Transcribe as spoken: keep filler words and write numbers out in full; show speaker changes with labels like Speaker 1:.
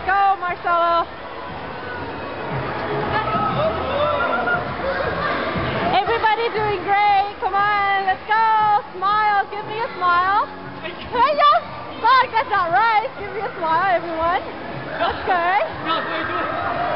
Speaker 1: go, Marcelo. Everybody doing great. Come on, let's go. Smile. Give me a smile. Hey, yo, fuck, that's not right. Give me a smile, everyone. That's good.